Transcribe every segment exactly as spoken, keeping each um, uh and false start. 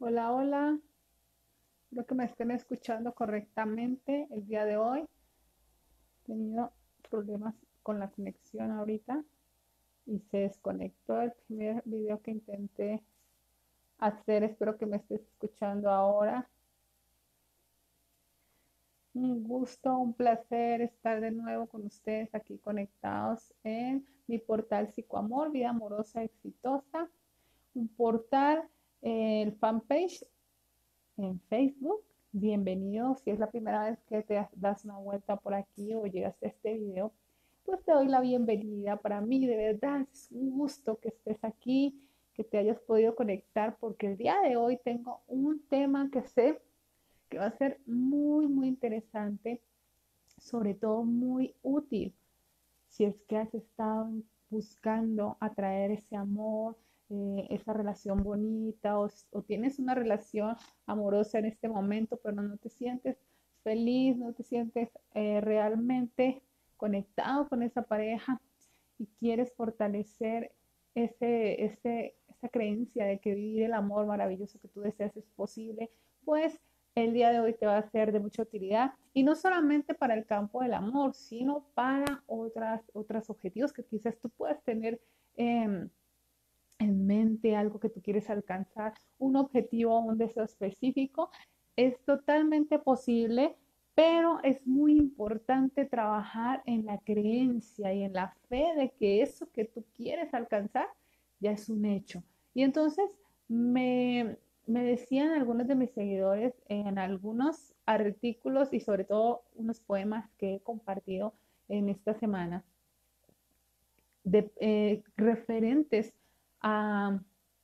Hola, hola. Espero que me estén escuchando correctamente el día de hoy. He tenido problemas con la conexión ahorita y se desconectó el primer video que intenté hacer. Espero que me estés escuchando ahora. Un gusto, un placer estar de nuevo con ustedes aquí conectados en mi portal Psicoamor, Vida Amorosa Exitosa. Un portal, eh, el fanpage en Facebook. Bienvenido. Si es la primera vez que te das una vuelta por aquí o llegaste a este video, pues te doy la bienvenida. Para mí, de verdad, es un gusto que estés aquí, que te hayas podido conectar, porque el día de hoy tengo un tema que sé que va a ser muy, muy interesante, sobre todo muy útil si es que has estado buscando atraer ese amor, eh, esa relación bonita, o, o tienes una relación amorosa en este momento, pero no te sientes feliz, no te sientes eh, realmente conectado con esa pareja y quieres fortalecer ese, ese, esa creencia de que vivir el amor maravilloso que tú deseas es posible, pues el día de hoy te va a ser de mucha utilidad y no solamente para el campo del amor, sino para otras, otros objetivos que quizás tú puedas tener eh, en mente, algo que tú quieres alcanzar, un objetivo, un deseo específico. Es totalmente posible, pero es muy importante trabajar en la creencia y en la fe de que eso que tú quieres alcanzar ya es un hecho. Y entonces me, me decían algunos de mis seguidores en algunos artículos y sobre todo unos poemas que he compartido en esta semana de, eh, referentes a,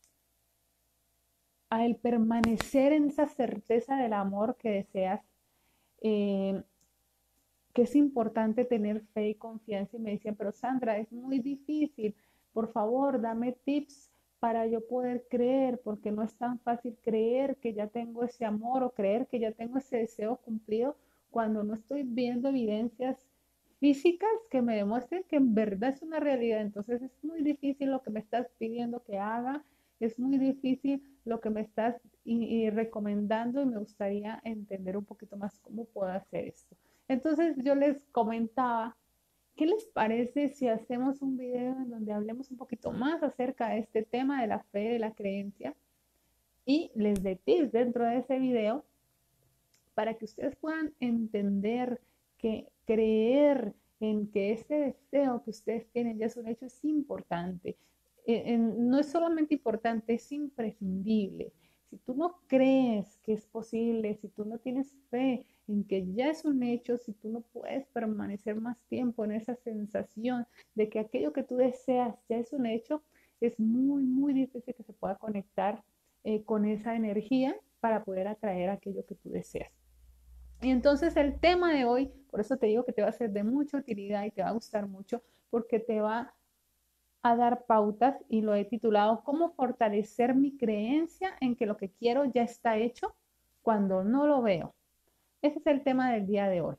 a, el permanecer en esa certeza del amor que deseas, eh, que es importante tener fe y confianza. Y me decían, pero Sandra, es muy difícil, por favor, dame tips para yo poder creer, porque no es tan fácil creer que ya tengo ese amor o creer que ya tengo ese deseo cumplido cuando no estoy viendo evidencias físicas que me demuestren que en verdad es una realidad. Entonces es muy difícil lo que me estás pidiendo que haga, es muy difícil lo que me estás y, y recomendando y me gustaría entender un poquito más cómo puedo hacer esto. Entonces yo les comentaba, ¿qué les parece si hacemos un video en donde hablemos un poquito más acerca de este tema de la fe, de la creencia y les dé tips dentro de ese video para que ustedes puedan entender que creer en que ese deseo que ustedes tienen ya es un hecho, es importante. Eh, en, no es solamente importante, es imprescindible. Si tú no crees que es posible, si tú no tienes fe en que ya es un hecho, si tú no puedes permanecer más tiempo en esa sensación de que aquello que tú deseas ya es un hecho, es muy, muy difícil que se pueda conectar eh, con esa energía para poder atraer aquello que tú deseas. Y entonces el tema de hoy, por eso te digo que te va a ser de mucha utilidad y te va a gustar mucho, porque te va a dar pautas y lo he titulado ¿Cómo fortalecer mi creencia en que lo que quiero ya está hecho cuando no lo veo? Ese es el tema del día de hoy.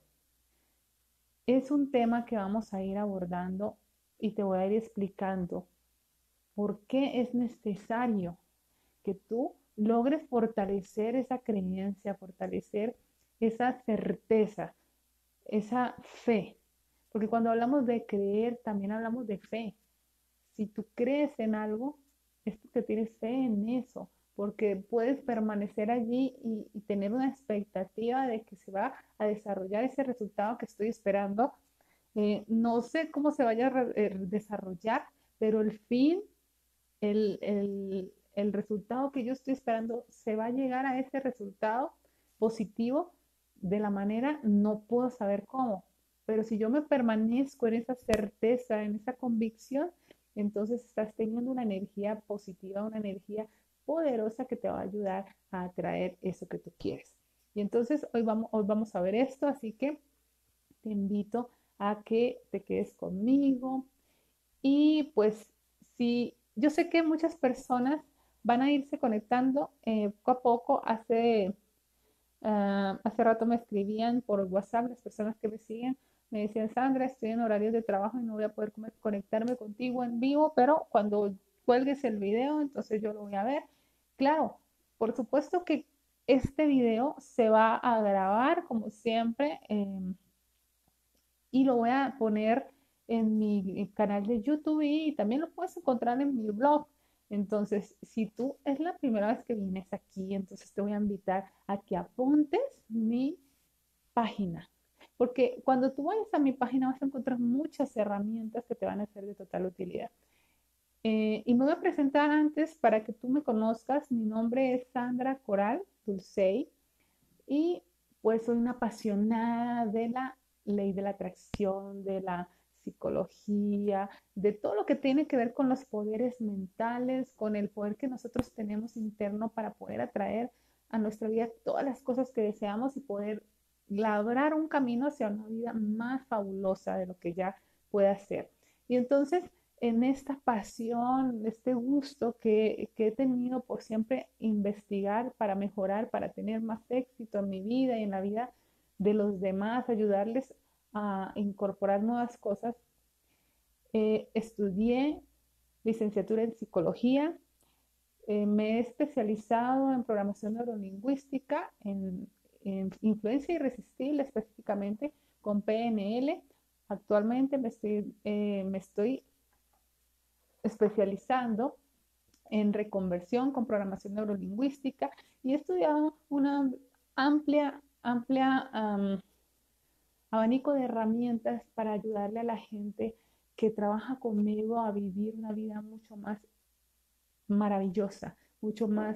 Es un tema que vamos a ir abordando y te voy a ir explicando por qué es necesario que tú logres fortalecer esa creencia, fortalecer esa certeza, esa fe. Porque cuando hablamos de creer, también hablamos de fe. Si tú crees en algo, es porque tienes fe en eso, porque puedes permanecer allí y, y tener una expectativa de que se va a desarrollar ese resultado que estoy esperando. Eh, no sé cómo se vaya a re- eh, desarrollar, pero el fin, el, el, el resultado que yo estoy esperando, se va a llegar a ese resultado positivo de la manera, no puedo saber cómo, pero si yo me permanezco en esa certeza, en esa convicción, entonces estás teniendo una energía positiva, una energía poderosa que te va a ayudar a atraer eso que tú quieres. Y entonces hoy vamos, hoy vamos a ver esto, así que te invito a que te quedes conmigo, y pues si yo sé que muchas personas van a irse conectando eh, poco a poco. Hace, uh, hace rato me escribían por WhatsApp las personas que me siguen. Me decían, Sandra, estoy en horarios de trabajo y no voy a poder conectarme contigo en vivo, pero cuando cuelgues el video, entonces yo lo voy a ver. Claro, por supuesto que este video se va a grabar como siempre em, y lo voy a poner en mi canal de YouTube y también lo puedes encontrar en mi blog. Entonces, si tú es la primera vez que vienes aquí, entonces te voy a invitar a que apuntes mi página. Porque cuando tú vayas a mi página vas a encontrar muchas herramientas que te van a ser de total utilidad. Eh, y me voy a presentar antes para que tú me conozcas. Mi nombre es Sandra Coral Dulcey y pues soy una apasionada de la ley de la atracción, de la psicología, de todo lo que tiene que ver con los poderes mentales, con el poder que nosotros tenemos interno para poder atraer a nuestra vida todas las cosas que deseamos y poder labrar un camino hacia una vida más fabulosa de lo que ya pueda ser. Y entonces, en esta pasión, este gusto que, que he tenido por siempre investigar para mejorar, para tener más éxito en mi vida y en la vida de los demás, ayudarles a incorporar nuevas cosas, eh, estudié licenciatura en psicología, eh, me he especializado en programación neurolingüística, en, en influencia irresistible específicamente con P N L. Actualmente me estoy, eh, me estoy especializando en reconversión con programación neurolingüística y he estudiado una amplia, amplia um, abanico de herramientas para ayudarle a la gente que trabaja conmigo a vivir una vida mucho más maravillosa, mucho más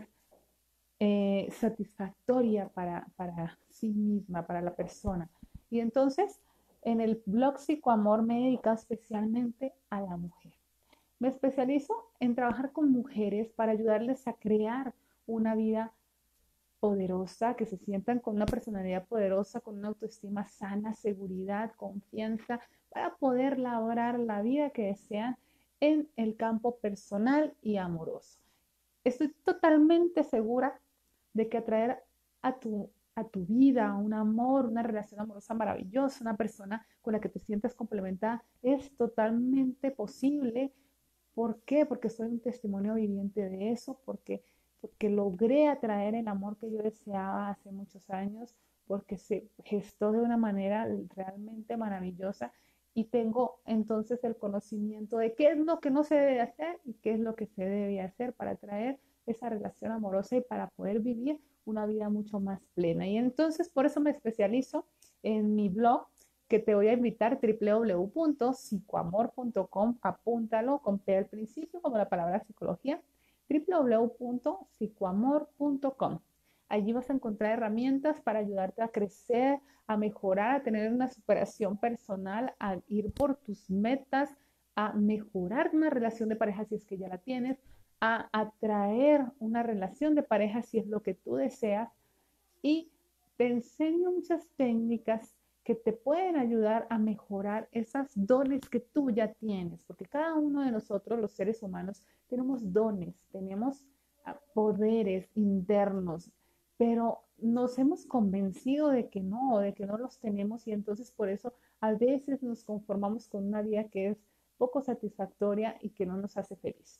eh, satisfactoria para, para sí misma, para la persona. Y entonces, en el blog Psicoamor me he dedicado especialmente a la mujer. Me especializo en trabajar con mujeres para ayudarles a crear una vida poderosa, que se sientan con una personalidad poderosa, con una autoestima sana, seguridad, confianza, para poder lograr la vida que desean en el campo personal y amoroso. Estoy totalmente segura de que atraer a tu, a tu vida un amor, una relación amorosa maravillosa, una persona con la que te sientas complementada, es totalmente posible. ¿Por qué? Porque soy un testimonio viviente de eso, porque, porque logré atraer el amor que yo deseaba hace muchos años, porque se gestó de una manera realmente maravillosa y tengo entonces el conocimiento de qué es lo que no se debe hacer y qué es lo que se debe hacer para atraer esa relación amorosa y para poder vivir una vida mucho más plena. Y entonces por eso me especializo en mi blog, que te voy a invitar, doble u doble u doble u punto psicoamor punto com, apúntalo con P al principio, como la palabra psicología, doble u doble u doble u punto psicoamor punto com. Allí vas a encontrar herramientas para ayudarte a crecer, a mejorar, a tener una superación personal, a ir por tus metas, a mejorar una relación de pareja si es que ya la tienes, a atraer una relación de pareja si es lo que tú deseas. Y te enseño muchas técnicas que te pueden ayudar a mejorar esos dones que tú ya tienes, porque cada uno de nosotros, los seres humanos, tenemos dones, tenemos poderes internos, pero nos hemos convencido de que no, de que no los tenemos y entonces por eso a veces nos conformamos con una vida que es poco satisfactoria y que no nos hace feliz.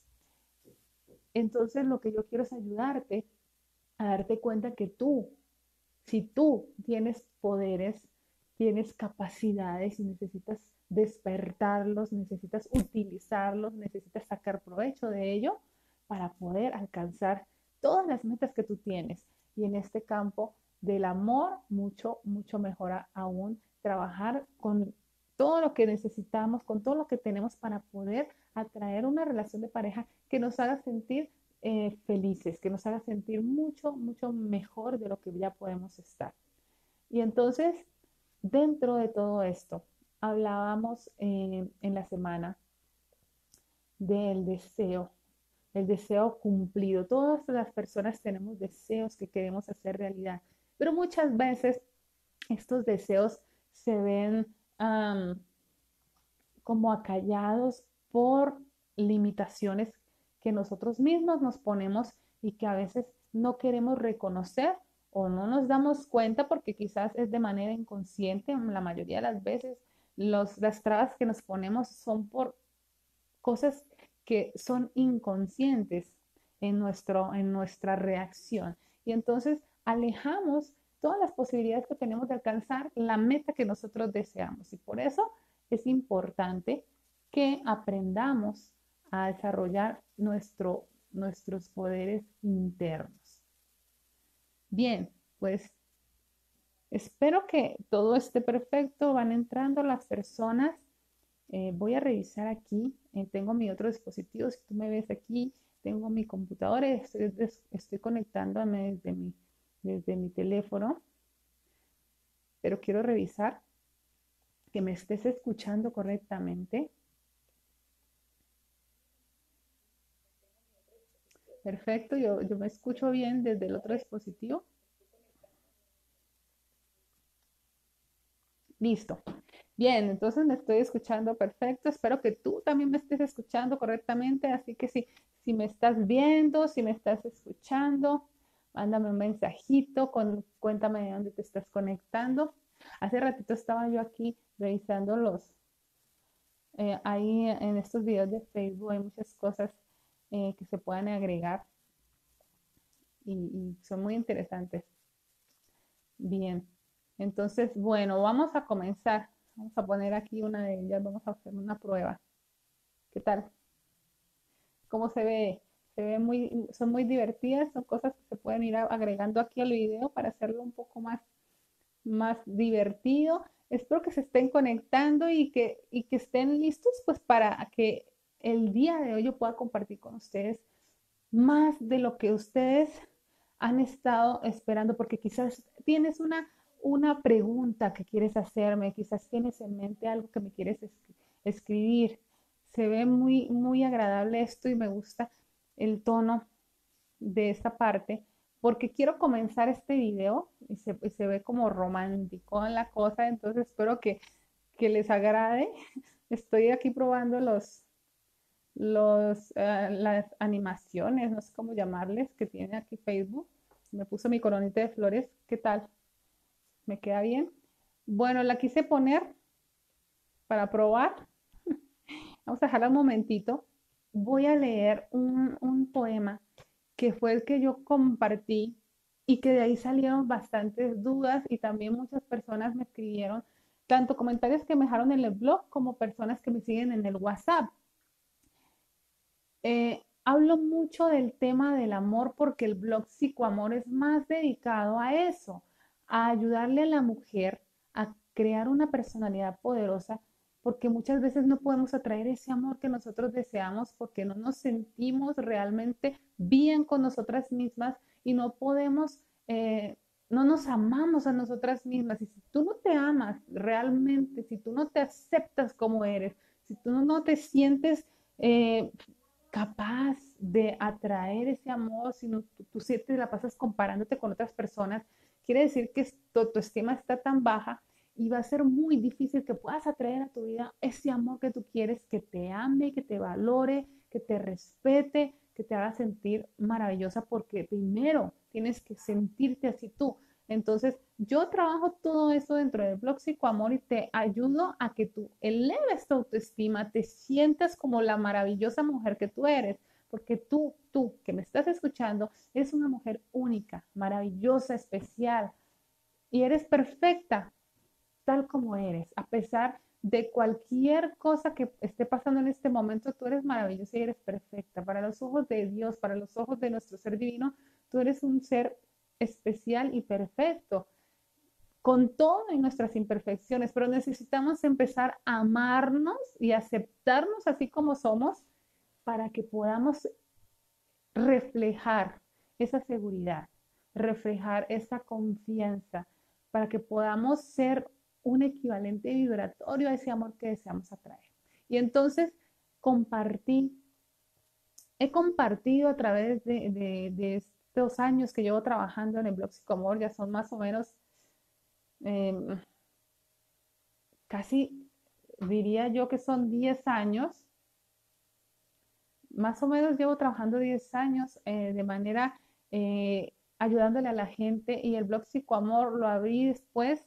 Entonces lo que yo quiero es ayudarte a darte cuenta que tú, si tú tienes poderes, tienes capacidades y necesitas despertarlos, necesitas utilizarlos, necesitas sacar provecho de ello para poder alcanzar todas las metas que tú tienes. Y en este campo del amor, mucho, mucho mejor aún trabajar con todo lo que necesitamos, con todo lo que tenemos para poder atraer una relación de pareja que nos haga sentir eh, felices, que nos haga sentir mucho, mucho mejor de lo que ya podemos estar. Y entonces, dentro de todo esto, hablábamos eh, en la semana del deseo, el deseo cumplido. Todas las personas tenemos deseos que queremos hacer realidad, pero muchas veces estos deseos se ven um, como acallados por limitaciones que nosotros mismos nos ponemos y que a veces no queremos reconocer o no nos damos cuenta porque quizás es de manera inconsciente. La mayoría de las veces los, las trabas que nos ponemos son por cosas que son inconscientes. en, nuestro, en nuestra reacción. Y entonces alejamos todas las posibilidades que tenemos de alcanzar la meta que nosotros deseamos. Y por eso es importante que aprendamos a desarrollar nuestro, nuestros poderes internos. Bien, pues espero que todo esté perfecto. Van entrando las personas. Eh, voy a revisar aquí. Eh, tengo mi otro dispositivo. Si tú me ves aquí, tengo mi computadora. Estoy, estoy conectándome desde mi, desde mi teléfono. Pero quiero revisar que me estés escuchando correctamente. Perfecto, yo, yo me escucho bien desde el otro dispositivo. Listo. Bien, entonces me estoy escuchando perfecto. Espero que tú también me estés escuchando correctamente. Así que si, si me estás viendo, si me estás escuchando, mándame un mensajito, con, cuéntame de dónde te estás conectando. Hace ratito estaba yo aquí revisando los, eh, ahí en estos videos de Facebook hay muchas cosas eh, que se pueden agregar y, y son muy interesantes. Bien, entonces, bueno, vamos a comenzar. Vamos a poner aquí una de ellas, vamos a hacer una prueba. ¿Qué tal? ¿Cómo se ve? Se ve muy, son muy divertidas, son cosas que se pueden ir agregando aquí al video para hacerlo un poco más, más divertido. Espero que se estén conectando y que, y que estén listos pues para que el día de hoy yo pueda compartir con ustedes más de lo que ustedes han estado esperando, porque quizás tienes una, una pregunta que quieres hacerme, quizás tienes en mente algo que me quieres es escribir. Se ve muy, muy agradable esto y me gusta el tono de esta parte, porque quiero comenzar este video y se, y se ve como romántico en la cosa, entonces espero que, que les agrade. Estoy aquí probando los, los, uh, las animaciones, no sé cómo llamarles, que tiene aquí Facebook. Me puso mi coronita de flores. ¿Qué tal? ¿Me queda bien? Bueno, la quise poner para probar. Vamos a dejarla un momentito. Voy a leer un, un poema que fue el que yo compartí y que de ahí salieron bastantes dudas y también muchas personas me escribieron, tanto comentarios que me dejaron en el blog como personas que me siguen en el WhatsApp. Eh, hablo mucho del tema del amor porque el blog Psicoamor es más dedicado a eso, a ayudarle a la mujer a crear una personalidad poderosa, porque muchas veces no podemos atraer ese amor que nosotros deseamos porque no nos sentimos realmente bien con nosotras mismas y no podemos, eh, no nos amamos a nosotras mismas. Y si tú no te amas realmente, si tú no te aceptas como eres, si tú no te sientes eh, capaz de atraer ese amor, si no, tú, tú siempre la pasas comparándote con otras personas, quiere decir que tu autoestima está tan baja y va a ser muy difícil que puedas atraer a tu vida ese amor que tú quieres, que te ame, que te valore, que te respete, que te haga sentir maravillosa, porque primero tienes que sentirte así tú. Entonces, yo trabajo todo esto dentro del blog Psicoamor y te ayudo a que tú eleves tu autoestima, te sientas como la maravillosa mujer que tú eres, porque tú, tú que me estás escuchando, eres una mujer única, maravillosa, especial y eres perfecta tal como eres, a pesar de cualquier cosa que esté pasando en este momento, tú eres maravillosa y eres perfecta. Para los ojos de Dios, para los ojos de nuestro ser divino, tú eres un ser especial y perfecto, con todas nuestras imperfecciones, pero necesitamos empezar a amarnos y aceptarnos así como somos para que podamos reflejar esa seguridad, reflejar esa confianza, para que podamos ser un equivalente vibratorio a ese amor que deseamos atraer. Y entonces compartí, he compartido a través de, de, de estos años que llevo trabajando en el blog Psicoamor, ya son más o menos eh, casi, diría yo que son diez años, más o menos llevo trabajando diez años eh, de manera eh, ayudándole a la gente, y el blog Psicoamor lo abrí después.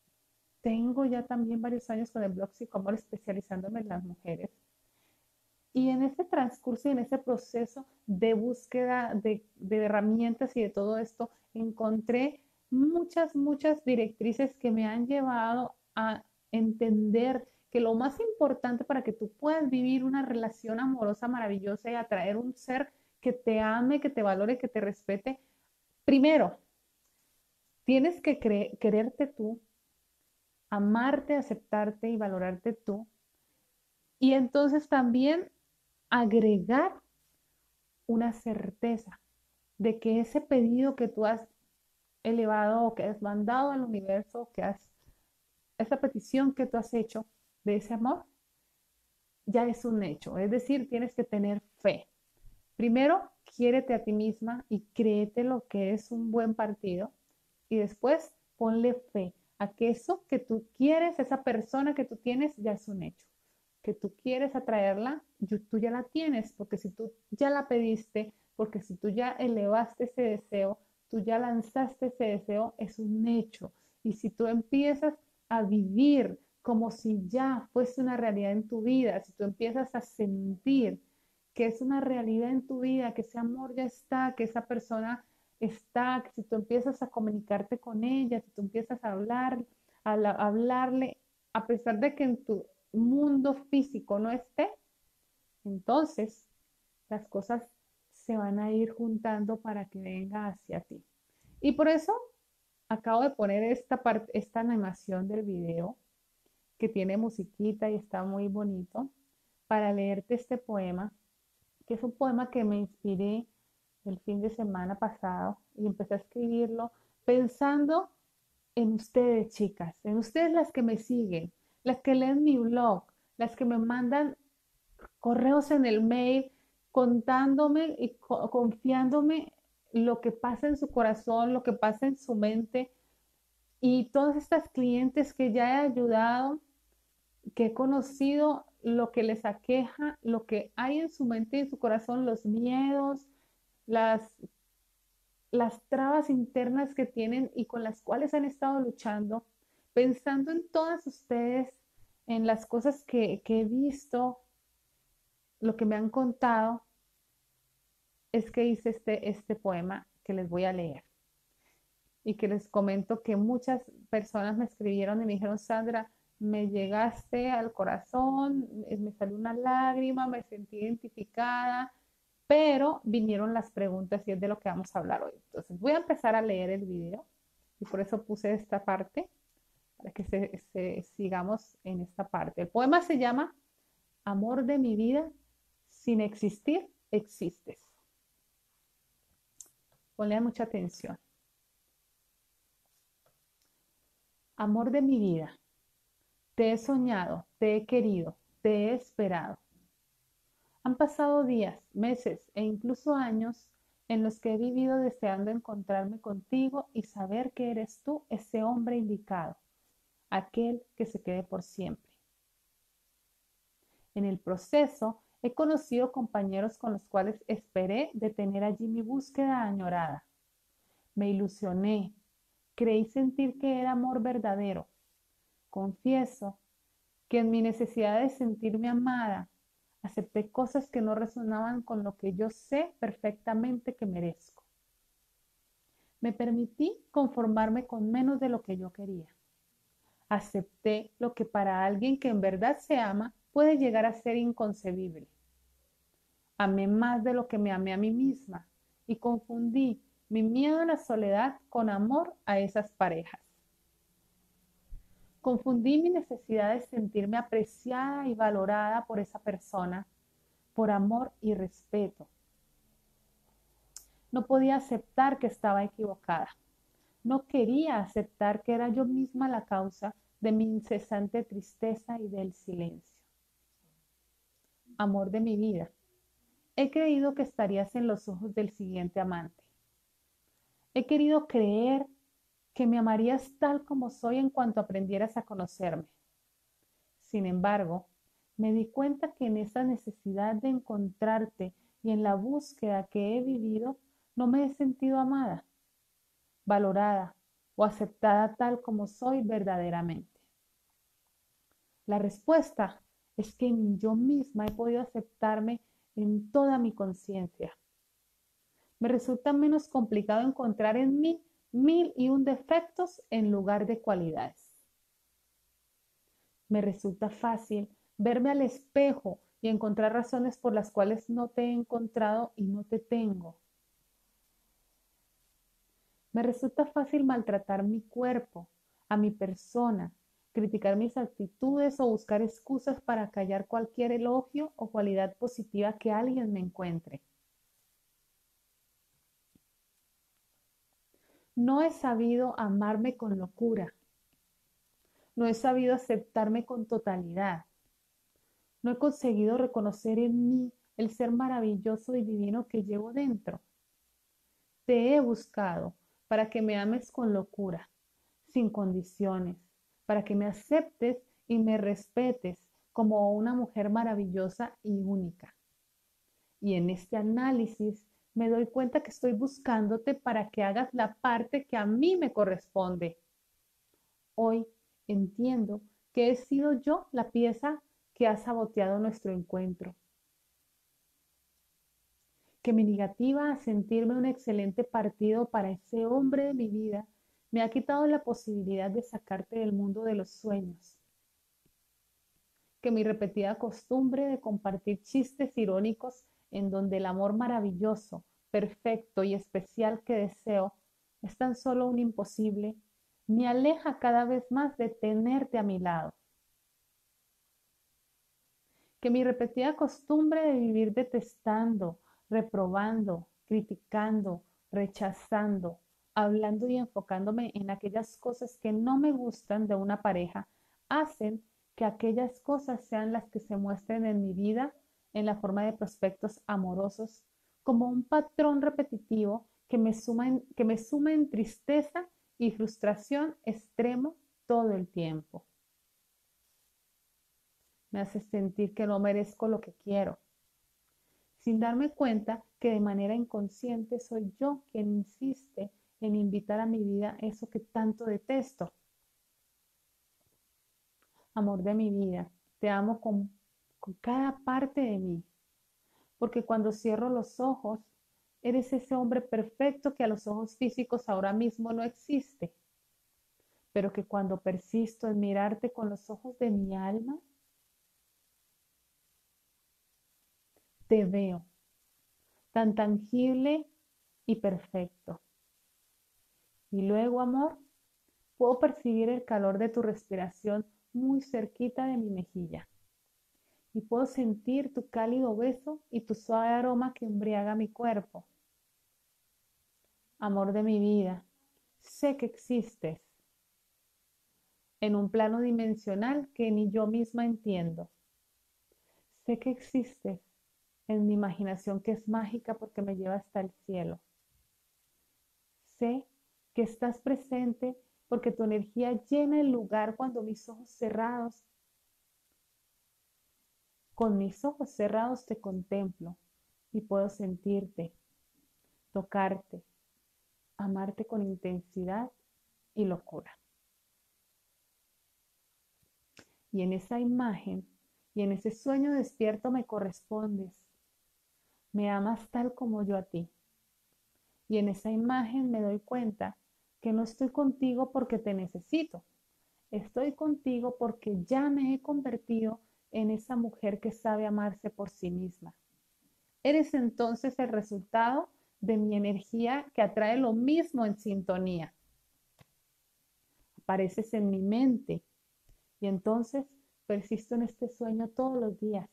Tengo ya también varios años con el blog Psicoamor especializándome en las mujeres. Y en ese transcurso y en ese proceso de búsqueda de, de herramientas y de todo esto, encontré muchas, muchas directrices que me han llevado a entender que lo más importante para que tú puedas vivir una relación amorosa maravillosa y atraer un ser que te ame, que te valore, que te respete, primero, tienes que quererte tú, amarte, aceptarte y valorarte tú. Y entonces también agregar una certeza de que ese pedido que tú has elevado o que has mandado al universo, que has, esa petición que tú has hecho de ese amor, ya es un hecho. Es decir, tienes que tener fe. Primero, quiérete a ti misma y créete lo que es un buen partido. Y después, ponle fe a que eso que tú quieres, esa persona que tú tienes, ya es un hecho. Que tú quieres atraerla, tú ya la tienes, porque si tú ya la pediste, porque si tú ya elevaste ese deseo, tú ya lanzaste ese deseo, es un hecho. Y si tú empiezas a vivir como si ya fuese una realidad en tu vida, si tú empiezas a sentir que es una realidad en tu vida, que ese amor ya está, que esa persona está, que si tú empiezas a comunicarte con ella, si tú empiezas a hablar, a, la, a hablarle, a pesar de que en tu mundo físico no esté, entonces las cosas se van a ir juntando para que venga hacia ti. Y por eso acabo de poner esta parte, esta animación del video que tiene musiquita y está muy bonito para leerte este poema, que es un poema que me inspiré el fin de semana pasado y empecé a escribirlo pensando en ustedes, chicas, en ustedes las que me siguen, las que leen mi blog, las que me mandan correos en el mail contándome y co confiándome lo que pasa en su corazón, lo que pasa en su mente y todas estas clientes que ya he ayudado, que he conocido lo que les aqueja, lo que hay en su mente y en su corazón, los miedos, las, las trabas internas que tienen y con las cuales han estado luchando, pensando en todas ustedes, en las cosas que, que he visto, lo que me han contado, es que hice este, este poema que les voy a leer y que les comento que muchas personas me escribieron y me dijeron, Sandra, me llegaste al corazón, me salió una lágrima, me sentí identificada, pero vinieron las preguntas y es de lo que vamos a hablar hoy. Entonces voy a empezar a leer el video y por eso puse esta parte para que se, se, sigamos en esta parte. El poema se llama Amor de mi vida, sin existir, existes. Ponle mucha atención. Amor de mi vida, te he soñado, te he querido, te he esperado. Han pasado días, meses e incluso años en los que he vivido deseando encontrarme contigo y saber que eres tú ese hombre indicado, aquel que se quede por siempre. En el proceso he conocido compañeros con los cuales esperé detener allí mi búsqueda añorada. Me ilusioné, creí sentir que era amor verdadero. Confieso que en mi necesidad de sentirme amada, acepté cosas que no resonaban con lo que yo sé perfectamente que merezco. Me permití conformarme con menos de lo que yo quería. Acepté lo que para alguien que en verdad se ama puede llegar a ser inconcebible. Amé más de lo que me amé a mí misma y confundí mi miedo a la soledad con amor a esas parejas. Confundí mi necesidad de sentirme apreciada y valorada por esa persona, por amor y respeto. No podía aceptar que estaba equivocada. No quería aceptar que era yo misma la causa de mi incesante tristeza y del silencio. Amor de mi vida, he creído que estarías en los ojos del siguiente amante. He querido creer que me amarías tal como soy en cuanto aprendieras a conocerme. Sin embargo, me di cuenta que en esa necesidad de encontrarte y en la búsqueda que he vivido, no me he sentido amada, valorada o aceptada tal como soy verdaderamente. La respuesta es que ni yo misma he podido aceptarme en toda mi conciencia. Me resulta menos complicado encontrar en mí mil y un defectos en lugar de cualidades. Me resulta fácil verme al espejo y encontrar razones por las cuales no te he encontrado y no te tengo. Me resulta fácil maltratar mi cuerpo, a mi persona, criticar mis actitudes o buscar excusas para callar cualquier elogio o cualidad positiva que alguien me encuentre. No he sabido amarme con locura. No he sabido aceptarme con totalidad. No he conseguido reconocer en mí el ser maravilloso y divino que llevo dentro. Te he buscado para que me ames con locura, sin condiciones, para que me aceptes y me respetes como una mujer maravillosa y única. Y en este análisis me doy cuenta que estoy buscándote para que hagas la parte que a mí me corresponde. Hoy entiendo que he sido yo la pieza que ha saboteado nuestro encuentro, que mi negativa a sentirme un excelente partido para ese hombre de mi vida me ha quitado la posibilidad de sacarte del mundo de los sueños, que mi repetida costumbre de compartir chistes irónicos en donde el amor maravilloso, perfecto y especial que deseo es tan solo un imposible, me aleja cada vez más de tenerte a mi lado. Que mi repetida costumbre de vivir detestando, reprobando, criticando, rechazando, hablando y enfocándome en aquellas cosas que no me gustan de una pareja, hacen que aquellas cosas sean las que se muestren en mi vida en la forma de prospectos amorosos, como un patrón repetitivo que me suma en, que me suma en tristeza y frustración extremo todo el tiempo. Me hace sentir que no merezco lo que quiero, sin darme cuenta que de manera inconsciente soy yo quien insiste en invitar a mi vida eso que tanto detesto. Amor de mi vida, te amo con, con cada parte de mí, porque cuando cierro los ojos, eres ese hombre perfecto que a los ojos físicos ahora mismo no existe, pero que cuando persisto en mirarte con los ojos de mi alma, te veo tan tangible y perfecto. Y luego, amor, puedo percibir el calor de tu respiración muy cerquita de mi mejilla. Y puedo sentir tu cálido beso y tu suave aroma que embriaga mi cuerpo. Amor de mi vida, sé que existes en un plano dimensional que ni yo misma entiendo. Sé que existes en mi imaginación que es mágica porque me lleva hasta el cielo. Sé que estás presente porque tu energía llena el lugar cuando mis ojos cerrados, con mis ojos cerrados te contemplo y puedo sentirte, tocarte, amarte con intensidad y locura. Y en esa imagen y en ese sueño despierto me correspondes. Me amas tal como yo a ti. Y en esa imagen me doy cuenta que no estoy contigo porque te necesito. Estoy contigo porque ya me he convertido en esa mujer que sabe amarse por sí misma. Eres entonces el resultado de mi energía que atrae lo mismo en sintonía. Apareces en mi mente y entonces persisto en este sueño todos los días.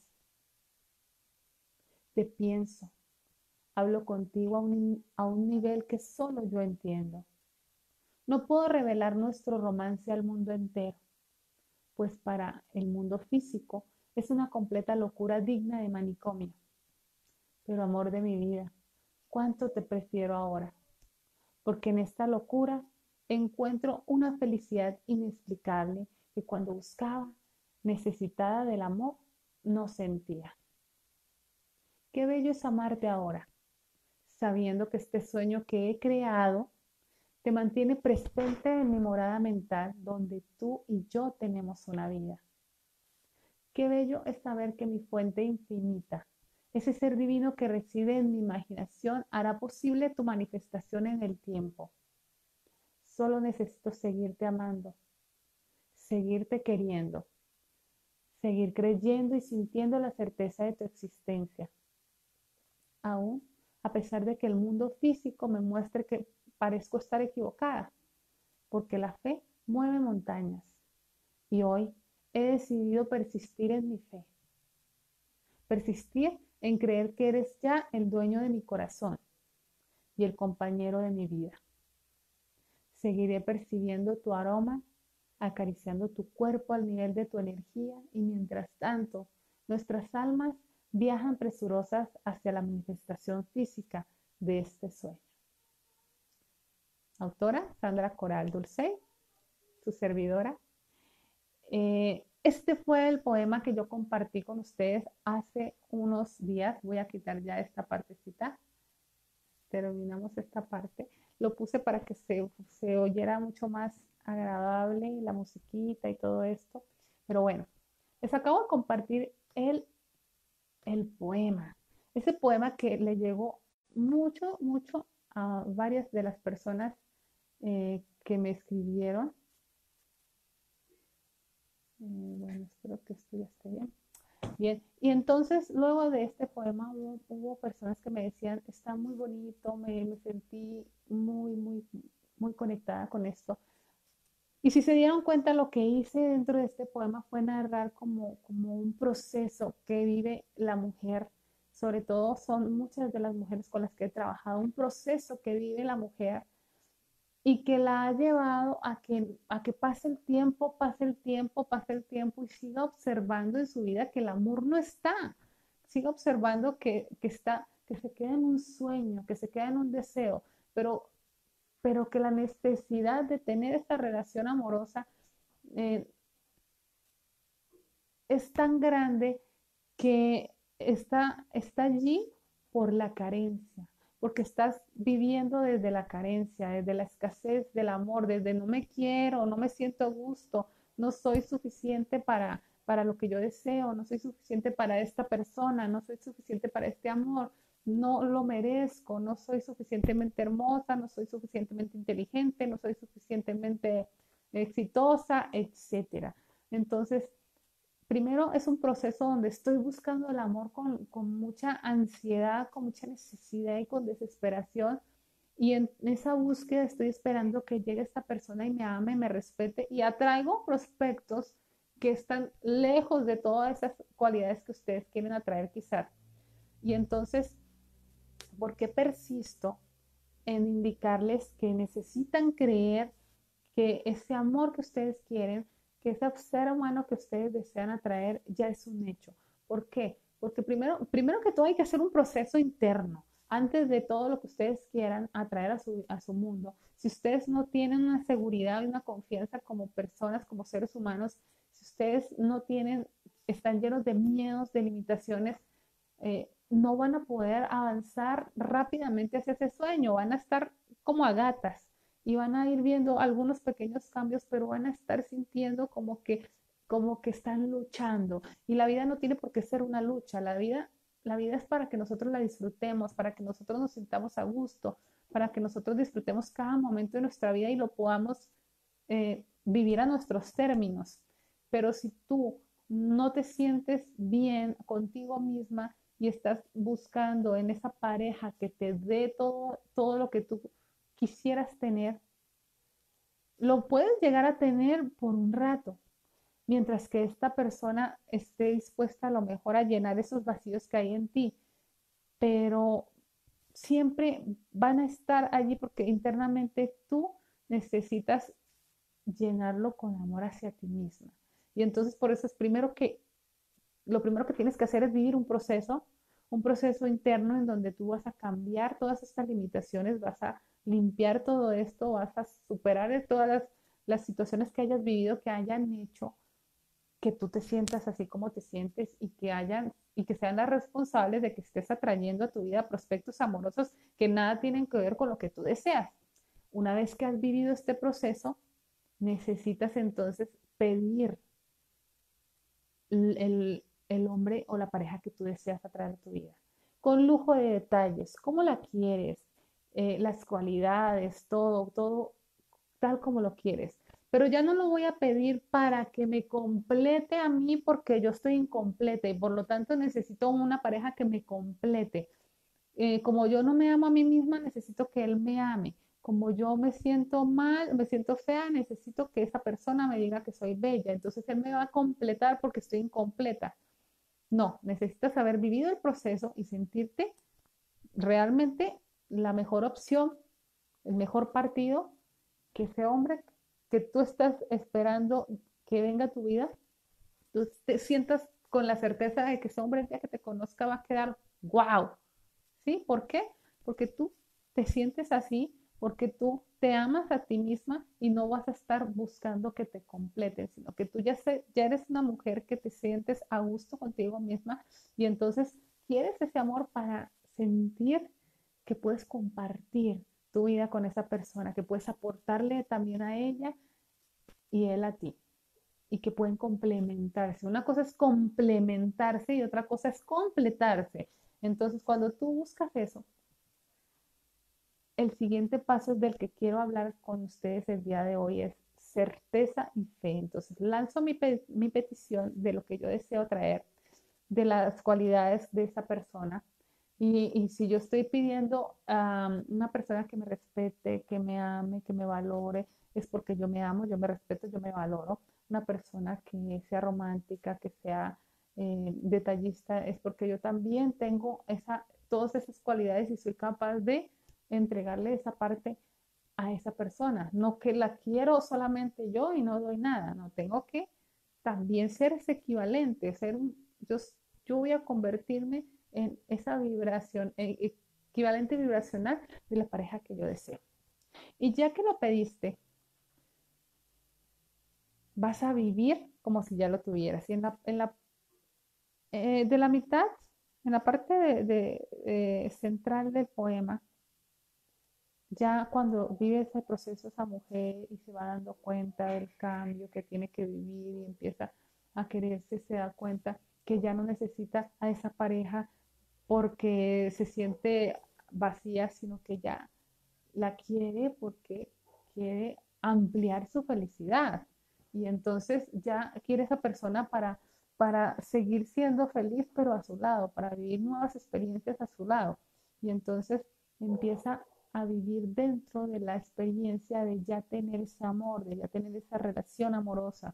Te pienso, hablo contigo a un, a un nivel que solo yo entiendo. No puedo revelar nuestro romance al mundo entero, pues para el mundo físico es una completa locura digna de manicomio. Pero amor de mi vida, cuánto te prefiero ahora, porque en esta locura encuentro una felicidad inexplicable que cuando buscaba, necesitada del amor, no sentía. Qué bello es amarte ahora, sabiendo que este sueño que he creado te mantiene presente en mi morada mental donde tú y yo tenemos una vida. Qué bello es saber que mi fuente infinita, ese ser divino que reside en mi imaginación, hará posible tu manifestación en el tiempo. Solo necesito seguirte amando, seguirte queriendo, seguir creyendo y sintiendo la certeza de tu existencia. Aún a pesar de que el mundo físico me muestre que parezco estar equivocada, porque la fe mueve montañas. Y hoy he decidido persistir en mi fe, persistir en creer que eres ya el dueño de mi corazón y el compañero de mi vida. Seguiré percibiendo tu aroma, acariciando tu cuerpo al nivel de tu energía y mientras tanto, nuestras almas viajan presurosas hacia la manifestación física de este sueño. Autora Sandra Coral Dulcey, su servidora. Eh, este fue el poema que yo compartí con ustedes hace unos días. Voy a quitar ya esta partecita. Terminamos esta parte. Lo puse para que se, se oyera mucho más agradable la musiquita y todo esto. Pero bueno, les acabo de compartir el, el poema. Ese poema que le llegó mucho, mucho a varias de las personas eh, que me escribieron. Eh, bueno, espero que esto ya esté bien. Bien, y entonces luego de este poema hubo, hubo personas que me decían, está muy bonito, me, me sentí muy, muy, muy conectada con esto. Y si se dieron cuenta, lo que hice dentro de este poema fue narrar como, como un proceso que vive la mujer, sobre todo son muchas de las mujeres con las que he trabajado, un proceso que vive la mujer y que la ha llevado a que, a que pase el tiempo, pase el tiempo, pase el tiempo y siga observando en su vida que el amor no está, siga observando que, que, está, que se queda en un sueño, que se queda en un deseo, pero, pero que la necesidad de tener esta relación amorosa eh, es tan grande que está, está allí por la carencia, porque estás viviendo desde la carencia, desde la escasez del amor, desde no me quiero, no me siento a gusto, no soy suficiente para, para lo que yo deseo, no soy suficiente para esta persona, no soy suficiente para este amor, no lo merezco, no soy suficientemente hermosa, no soy suficientemente inteligente, no soy suficientemente exitosa, etcétera. Entonces, primero es un proceso donde estoy buscando el amor con, con mucha ansiedad, con mucha necesidad y con desesperación. Y en esa búsqueda estoy esperando que llegue esta persona y me ame, me respete y atraigo prospectos que están lejos de todas esas cualidades que ustedes quieren atraer quizás. Y entonces, ¿por qué persisto en indicarles que necesitan creer que ese amor que ustedes quieren, que ese ser humano que ustedes desean atraer ya es un hecho? ¿Por qué? Porque primero, primero que todo hay que hacer un proceso interno. Antes de todo lo que ustedes quieran atraer a su, a su mundo, si ustedes no tienen una seguridad y una confianza como personas, como seres humanos, si ustedes no tienen, están llenos de miedos, de limitaciones, eh, no van a poder avanzar rápidamente hacia ese sueño, van a estar como a gatas y van a ir viendo algunos pequeños cambios, pero van a estar sintiendo como que, como que están luchando. Y la vida no tiene por qué ser una lucha, la vida, la vida es para que nosotros la disfrutemos, para que nosotros nos sintamos a gusto, para que nosotros disfrutemos cada momento de nuestra vida y lo podamos eh, vivir a nuestros términos. Pero si tú no te sientes bien contigo misma y estás buscando en esa pareja que te dé todo, todo lo que tú quisieras tener, lo puedes llegar a tener por un rato, mientras que esta persona esté dispuesta a lo mejor a llenar esos vacíos que hay en ti, pero siempre van a estar allí porque internamente tú necesitas llenarlo con amor hacia ti misma. Y entonces por eso es primero que, lo primero que tienes que hacer es vivir un proceso, un proceso interno en donde tú vas a cambiar todas estas limitaciones, vas a limpiar todo esto, vas a superar todas las, las situaciones que hayas vivido, que hayan hecho que tú te sientas así como te sientes y que hayan y que sean las responsables de que estés atrayendo a tu vida prospectos amorosos que nada tienen que ver con lo que tú deseas. Una vez que has vivido este proceso, necesitas entonces pedir el, el hombre o la pareja que tú deseas atraer a tu vida. Con lujo de detalles, cómo la quieres, eh, las cualidades, todo, todo tal como lo quieres. Pero ya no lo voy a pedir para que me complete a mí porque yo estoy incompleta y por lo tanto necesito una pareja que me complete. Eh, como yo no me amo a mí misma, necesito que él me ame. Como yo me siento mal, me siento fea, necesito que esa persona me diga que soy bella. Entonces él me va a completar porque estoy incompleta. No, necesitas haber vivido el proceso y sentirte realmente la mejor opción, el mejor partido, que ese hombre que tú estás esperando que venga a tu vida, tú te sientas con la certeza de que ese hombre el día que te conozca va a quedar wow. ¿Sí? ¿Por qué? Porque tú te sientes así, porque tú te amas a ti misma y no vas a estar buscando que te completen, sino que tú ya, se, ya eres una mujer que te sientes a gusto contigo misma y entonces quieres ese amor para sentir que puedes compartir tu vida con esa persona, que puedes aportarle también a ella y él a ti y que pueden complementarse. Una cosa es complementarse y otra cosa es completarse. Entonces, cuando tú buscas eso, el siguiente paso del que quiero hablar con ustedes el día de hoy es certeza y fe. Entonces, lanzo mi, pe mi petición de lo que yo deseo traer, de las cualidades de esa persona. Y, y si yo estoy pidiendo a um, una persona que me respete, que me ame, que me valore, es porque yo me amo, yo me respeto, yo me valoro. Una persona que sea romántica, que sea eh, detallista, es porque yo también tengo esa, todas esas cualidades y soy capaz de entregarle esa parte a esa persona. No que la quiero solamente yo y no doy nada, no, tengo que también ser ese equivalente, ser un, yo, yo voy a convertirme en esa vibración, en equivalente vibracional de la pareja que yo deseo. Y ya que lo pediste, vas a vivir como si ya lo tuvieras. Y en la, en la eh, de la mitad, en la parte de, de, eh, central del poema, ya cuando vive ese proceso esa mujer y se va dando cuenta del cambio que tiene que vivir y empieza a quererse, se da cuenta que ya no necesita a esa pareja porque se siente vacía, sino que ya la quiere porque quiere ampliar su felicidad. Y entonces ya quiere esa persona para, para seguir siendo feliz, pero a su lado, para vivir nuevas experiencias a su lado. Y entonces empieza a vivir dentro de la experiencia de ya tener ese amor, de ya tener esa relación amorosa.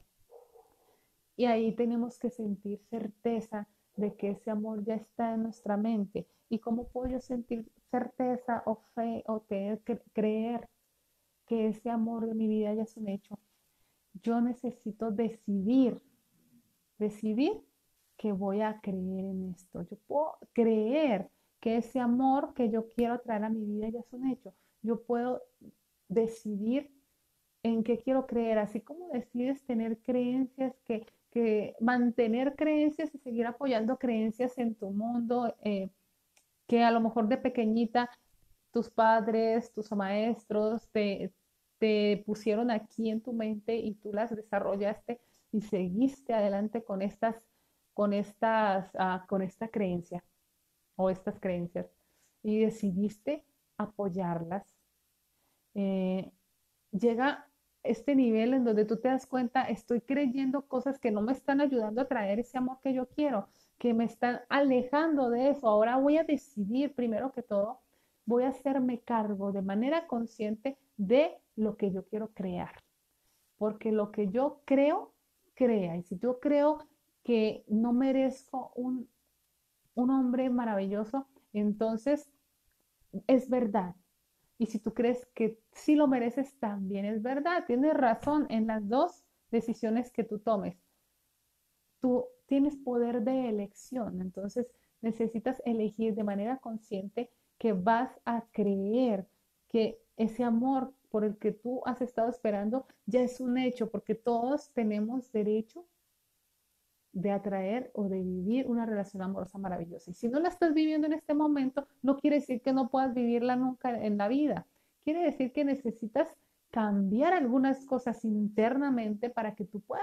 Y ahí tenemos que sentir certeza de que ese amor ya está en nuestra mente. ¿Y cómo puedo yo sentir certeza o fe o tener, creer que ese amor de mi vida ya es un hecho? Yo necesito decidir, decidir que voy a creer en esto. Yo puedo creer que ese amor que yo quiero traer a mi vida ya es un hecho. Yo puedo decidir en qué quiero creer, así como decides tener creencias, que, que mantener creencias y seguir apoyando creencias en tu mundo, eh, que a lo mejor de pequeñita tus padres, tus maestros te, te pusieron aquí en tu mente y tú las desarrollaste y seguiste adelante con estas, con estas, uh, con esta creencia o estas creencias y decidiste apoyarlas. Eh, llega este nivel en donde tú te das cuenta, estoy creyendo cosas que no me están ayudando a traer ese amor que yo quiero, que me están alejando de eso. Ahora voy a decidir, primero que todo, voy a hacerme cargo de manera consciente de lo que yo quiero crear. Porque lo que yo creo, crea. Y si yo creo que no merezco un, un hombre maravilloso, entonces es verdad. Y si tú crees que sí lo mereces, también es verdad. Tienes razón en las dos decisiones que tú tomes. Tú tienes poder de elección, entonces necesitas elegir de manera consciente que vas a creer que ese amor por el que tú has estado esperando ya es un hecho, porque todos tenemos derecho de atraer o de vivir una relación amorosa maravillosa. Y si no la estás viviendo en este momento, no quiere decir que no puedas vivirla nunca en la vida. Quiere decir que necesitas cambiar algunas cosas internamente para que tú puedas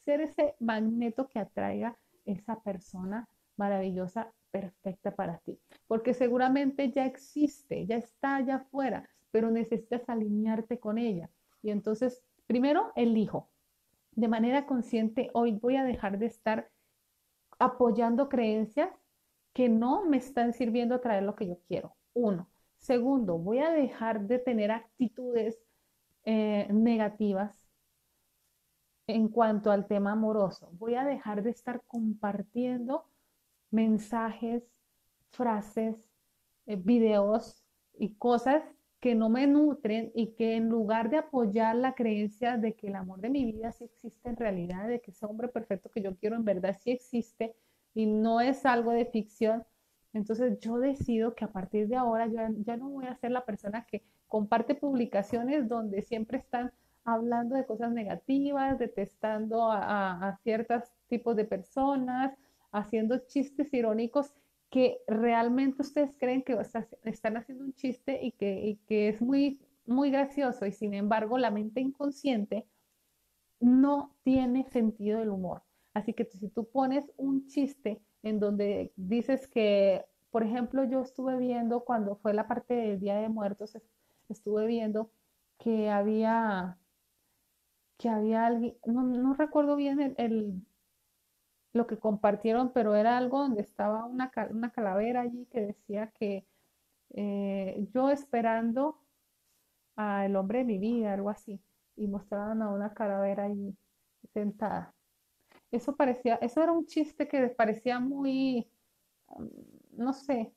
ser ese magneto que atraiga esa persona maravillosa, perfecta para ti. Porque seguramente ya existe, ya está allá afuera, pero necesitas alinearte con ella. Y entonces, primero, elijo. De manera consciente, hoy voy a dejar de estar apoyando creencias que no me están sirviendo a traer lo que yo quiero. Uno. Segundo, voy a dejar de tener actitudes eh, negativas en cuanto al tema amoroso. Voy a dejar de estar compartiendo mensajes, frases, eh, videos y cosas que no me nutren y que en lugar de apoyar la creencia de que el amor de mi vida sí existe en realidad, de que ese hombre perfecto que yo quiero en verdad sí existe y no es algo de ficción, entonces yo decido que a partir de ahora yo ya no voy a ser la persona que comparte publicaciones donde siempre están hablando de cosas negativas, detestando a, a, a ciertos tipos de personas, haciendo chistes irónicos que realmente ustedes creen que están haciendo un chiste y que, y que es muy, muy gracioso y sin embargo la mente inconsciente no tiene sentido del humor. Así que si tú pones un chiste en donde dices que, por ejemplo, yo estuve viendo cuando fue la parte del Día de Muertos, estuve viendo que había, que había alguien, no, no recuerdo bien el, el, lo que compartieron, pero era algo donde estaba una, una calavera allí que decía que eh, yo esperando al hombre de mi vida, algo así, y mostraban a una calavera allí sentada. Eso parecía, eso era un chiste que parecía muy, um, no sé,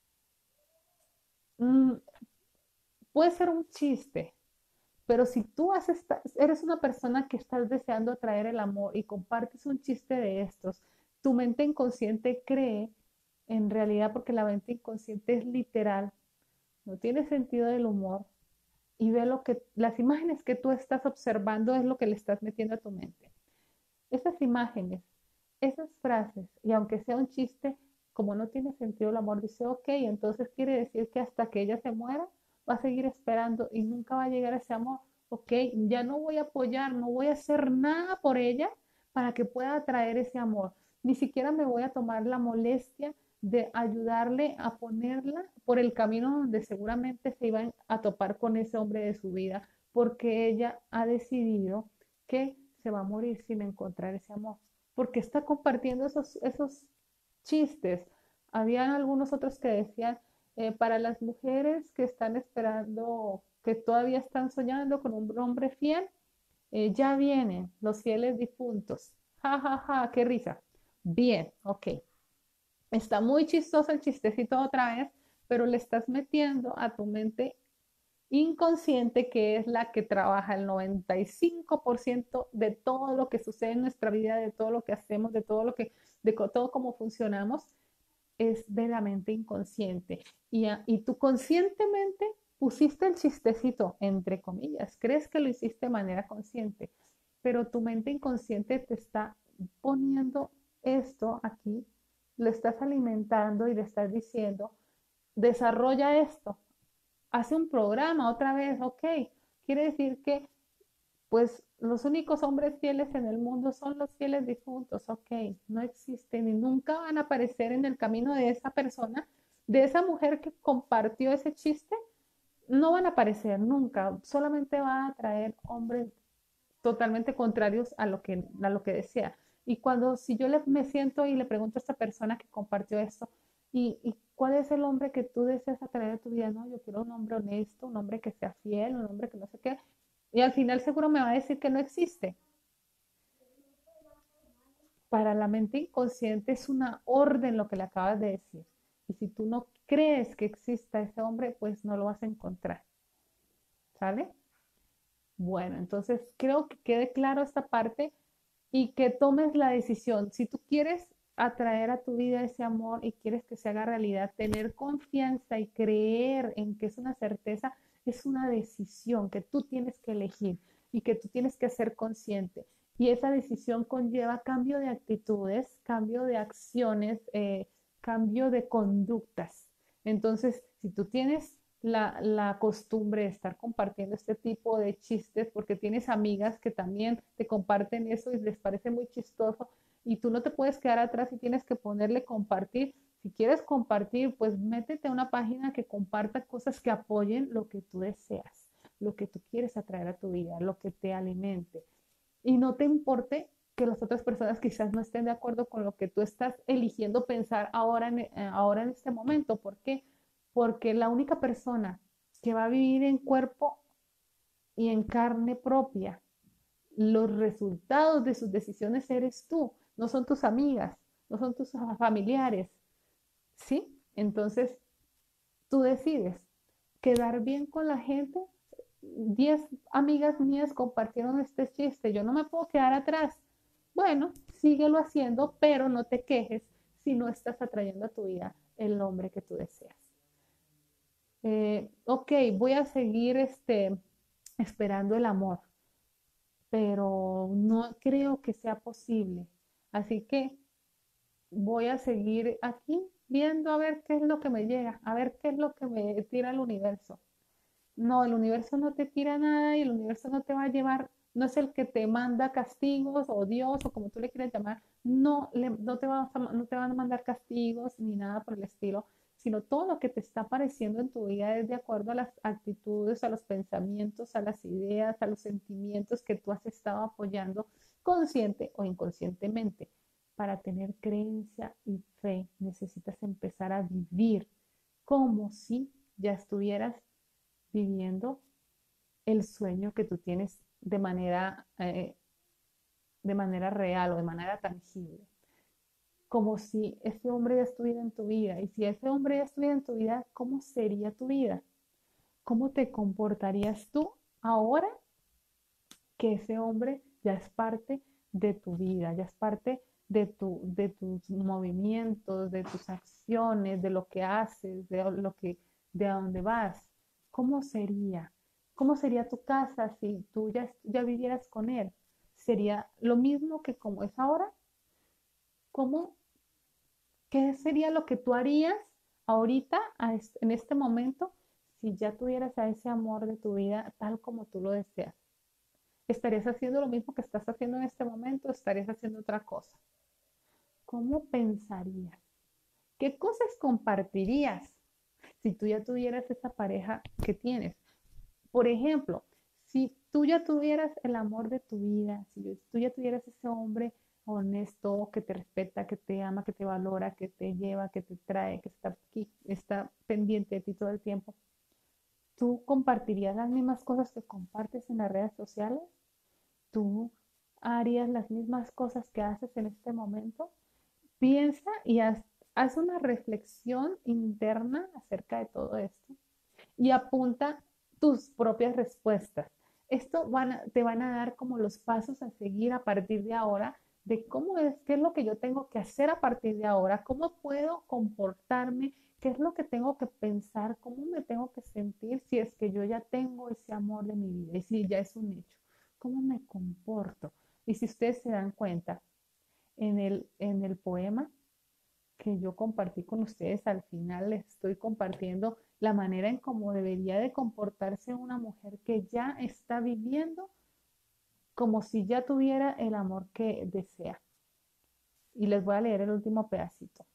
mm, puede ser un chiste, pero si tú haces, eres una persona que estás deseando atraer el amor y compartes un chiste de estos, tu mente inconsciente cree en realidad, porque la mente inconsciente es literal, no tiene sentido del humor y ve lo que, las imágenes que tú estás observando es lo que le estás metiendo a tu mente. Esas imágenes, esas frases, y aunque sea un chiste, como no tiene sentido el amor, dice, ok, entonces quiere decir que hasta que ella se muera, va a seguir esperando y nunca va a llegar a ese amor. Ok, ya no voy a apoyar, no voy a hacer nada por ella para que pueda atraer ese amor. Ni siquiera me voy a tomar la molestia de ayudarle a ponerla por el camino donde seguramente se iban a topar con ese hombre de su vida, porque ella ha decidido que se va a morir sin encontrar ese amor, porque está compartiendo esos, esos chistes. Habían algunos otros que decían, eh, para las mujeres que están esperando, que todavía están soñando con un hombre fiel, eh, ya vienen los fieles difuntos. Ja, ja, ja, qué risa. Bien, ok. Está muy chistoso el chistecito otra vez, pero le estás metiendo a tu mente inconsciente, que es la que trabaja el noventa y cinco por ciento de todo lo que sucede en nuestra vida, de todo lo que hacemos, de todo lo que, de todo cómo funcionamos, es de la mente inconsciente. Y, a, y tú conscientemente pusiste el chistecito, entre comillas, crees que lo hiciste de manera consciente, pero tu mente inconsciente te está poniendo esto aquí, lo estás alimentando y le estás diciendo, desarrolla esto, hace un programa otra vez, ok, quiere decir que pues los únicos hombres fieles en el mundo son los fieles difuntos, ok, no existen y nunca van a aparecer en el camino de esa persona, de esa mujer que compartió ese chiste, no van a aparecer nunca, solamente va a traer hombres totalmente contrarios a lo que, a lo que desea. Y cuando, si yo le, me siento y le pregunto a esta persona que compartió esto, ¿y, y cuál es el hombre que tú deseas atraer a tu vida? No, yo quiero un hombre honesto, un hombre que sea fiel, un hombre que no sé qué. Y al final seguro me va a decir que no existe. Para la mente inconsciente es una orden lo que le acabas de decir. Y si tú no crees que exista ese hombre, pues no lo vas a encontrar. ¿Sale? Bueno, entonces creo que quede claro esta parte y que tomes la decisión. Si tú quieres atraer a tu vida ese amor y quieres que se haga realidad, tener confianza y creer en que es una certeza, es una decisión que tú tienes que elegir y que tú tienes que ser consciente. Y esa decisión conlleva cambio de actitudes, cambio de acciones, eh, cambio de conductas. Entonces, si tú tienes la, la costumbre de estar compartiendo este tipo de chistes porque tienes amigas que también te comparten eso y les parece muy chistoso y tú no te puedes quedar atrás y tienes que ponerle compartir. Si quieres compartir, pues métete a una página que comparta cosas que apoyen lo que tú deseas, lo que tú quieres atraer a tu vida, lo que te alimente. Y no te importe que las otras personas quizás no estén de acuerdo con lo que tú estás eligiendo pensar ahora en, eh, ahora en este momento. ¿Por qué? Porque la única persona que va a vivir en cuerpo y en carne propia los resultados de sus decisiones eres tú, no son tus amigas, no son tus familiares, ¿sí? Entonces, tú decides quedar bien con la gente. Diez amigas mías compartieron este chiste, yo no me puedo quedar atrás. Bueno, síguelo haciendo, pero no te quejes si no estás atrayendo a tu vida el hombre que tú deseas. Eh, ok, voy a seguir este, esperando el amor, pero no creo que sea posible. Así que voy a seguir aquí viendo a ver qué es lo que me llega, a ver qué es lo que me tira el universo. No, el universo no te tira nada y el universo no te va a llevar, no es el que te manda castigos o Dios o como tú le quieras llamar, no, le, no, te va a, no te van a mandar castigos ni nada por el estilo, sino todo lo que te está apareciendo en tu vida es de acuerdo a las actitudes, a los pensamientos, a las ideas, a los sentimientos que tú has estado apoyando consciente o inconscientemente. Para tener creencia y fe necesitas empezar a vivir como si ya estuvieras viviendo el sueño que tú tienes de manera, eh, de manera real o de manera tangible. Como si ese hombre ya estuviera en tu vida. Y si ese hombre ya estuviera en tu vida, ¿cómo sería tu vida? ¿Cómo te comportarías tú ahora que ese hombre ya es parte de tu vida, ya es parte de, tu, de tus movimientos, de tus acciones, de lo que haces, de lo que, de a dónde vas? ¿Cómo sería? ¿Cómo sería tu casa si tú ya, ya vivieras con él? ¿Sería lo mismo que como es ahora? ¿Cómo, qué sería lo que tú harías ahorita, en este momento, si ya tuvieras a ese amor de tu vida tal como tú lo deseas? ¿Estarías haciendo lo mismo que estás haciendo en este momento? ¿Estarías haciendo otra cosa? ¿Cómo pensarías? ¿Qué cosas compartirías si tú ya tuvieras esa pareja que tienes? Por ejemplo, si tú ya tuvieras el amor de tu vida, si tú ya tuvieras ese hombre honesto, que te respeta, que te ama, que te valora, que te lleva, que te trae, que está aquí, está pendiente de ti todo el tiempo, ¿tú compartirías las mismas cosas que compartes en las redes sociales? ¿Tú harías las mismas cosas que haces en este momento? Piensa y haz, haz una reflexión interna acerca de todo esto y apunta tus propias respuestas. Esto van a, te van a dar como los pasos a seguir a partir de ahora de cómo es, qué es lo que yo tengo que hacer a partir de ahora, cómo puedo comportarme, qué es lo que tengo que pensar, cómo me tengo que sentir si es que yo ya tengo ese amor de mi vida y si ya es un hecho, cómo me comporto. Y si ustedes se dan cuenta, en el, en el poema que yo compartí con ustedes, al final les estoy compartiendo la manera en cómo debería de comportarse una mujer que ya está viviendo como si ya tuviera el amor que desea. Y les voy a leer el último pedacito.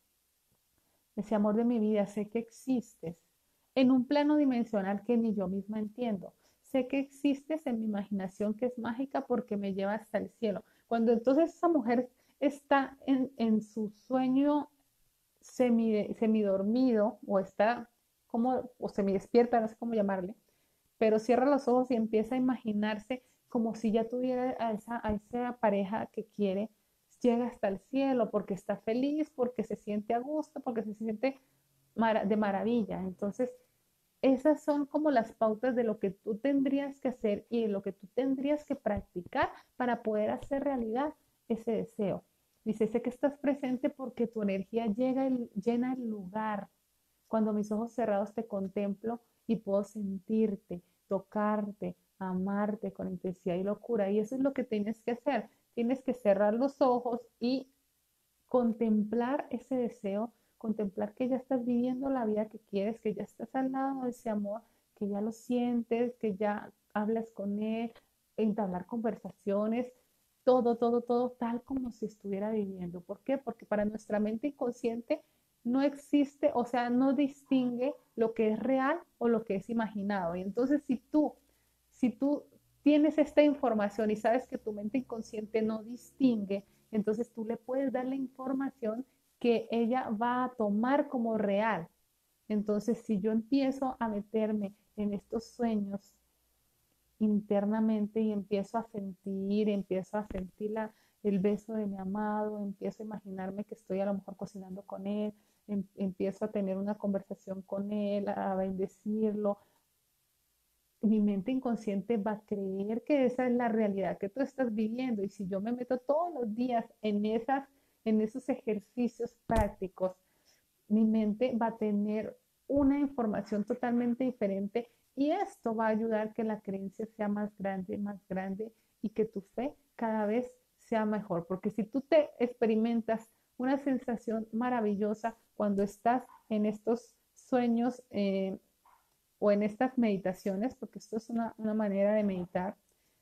Ese amor de mi vida, sé que existes en un plano dimensional que ni yo misma entiendo. Sé que existes en mi imaginación que es mágica porque me lleva hasta el cielo. Cuando entonces esa mujer está en, en su sueño semi, semidormido o está como, o semidespierta, no sé cómo llamarle, pero cierra los ojos y empieza a imaginarse como si ya tuviera a esa, a esa pareja que quiere, llega hasta el cielo porque está feliz, porque se siente a gusto, porque se siente mara de maravilla. Entonces, esas son como las pautas de lo que tú tendrías que hacer y de lo que tú tendrías que practicar para poder hacer realidad ese deseo. Dice, sé que estás presente porque tu energía llega el, llena el lugar. Cuando mis ojos cerrados te contemplo y puedo sentirte, tocarte, amarte con intensidad y locura. Y eso es lo que tienes que hacer. Tienes que cerrar los ojos y contemplar ese deseo contemplar que ya estás viviendo la vida que quieres, que ya estás al lado de ese amor, que ya lo sientes, que ya hablas con él, entablar conversaciones, todo, todo, todo tal como si estuviera viviendo. ¿Por qué? Porque para nuestra mente inconsciente no existe, o sea, no distingue lo que es real o lo que es imaginado. Y entonces si tú, si tú tienes esta información y sabes que tu mente inconsciente no distingue, entonces tú le puedes dar la información que ella va a tomar como real. Entonces, si yo empiezo a meterme en estos sueños internamente y empiezo a sentir, empiezo a sentir la, el beso de mi amado, empiezo a imaginarme que estoy a lo mejor cocinando con él, em, empiezo a tener una conversación con él, a bendecirlo, mi mente inconsciente va a creer que esa es la realidad que tú estás viviendo. Y si yo me meto todos los días en, esas, en esos ejercicios prácticos, mi mente va a tener una información totalmente diferente y esto va a ayudar que la creencia sea más grande, más grande y que tu fe cada vez sea mejor. Porque si tú te experimentas una sensación maravillosa cuando estás en estos sueños, eh, o en estas meditaciones, porque esto es una, una manera de meditar,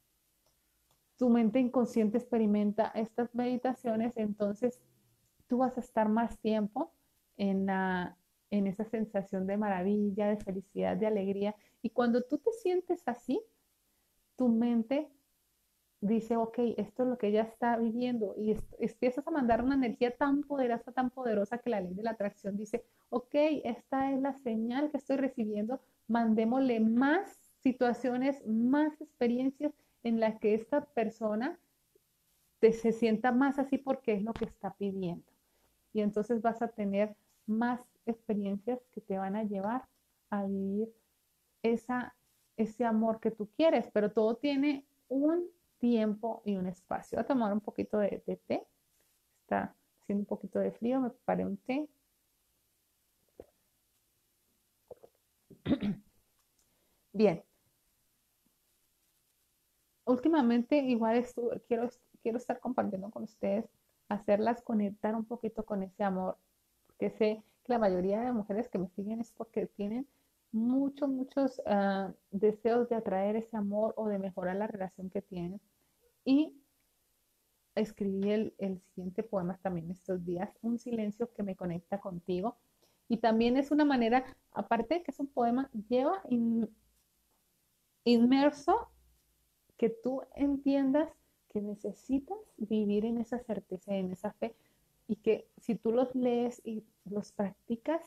tu mente inconsciente experimenta estas meditaciones, entonces tú vas a estar más tiempo en, la, en esa sensación de maravilla, de felicidad, de alegría. Y cuando tú te sientes así, tu mente dice, ok, esto es lo que ella está viviendo y es, empiezas a mandar una energía tan poderosa, tan poderosa que la ley de la atracción dice, ok, esta es la señal que estoy recibiendo, mandémosle más situaciones, más experiencias en las que esta persona te, se sienta más así porque es lo que está pidiendo. Y entonces vas a tener más experiencias que te van a llevar a vivir esa, ese amor que tú quieres, pero todo tiene un tiempo y un espacio. Voy a tomar un poquito de, de té. Está haciendo un poquito de frío, me preparé un té. Bien, últimamente igual estu quiero, quiero estar compartiendo con ustedes, hacerlas conectar un poquito con ese amor, porque sé que la mayoría de mujeres que me siguen es porque tienen muchos, muchos uh, deseos de atraer ese amor o de mejorar la relación que tienen. Y escribí el, el siguiente poema también estos días, Un silencio que me conecta contigo. Y también es una manera, aparte de que es un poema, lleva in, inmerso que tú entiendas que necesitas vivir en esa certeza, en esa fe, y que si tú los lees y los practicas,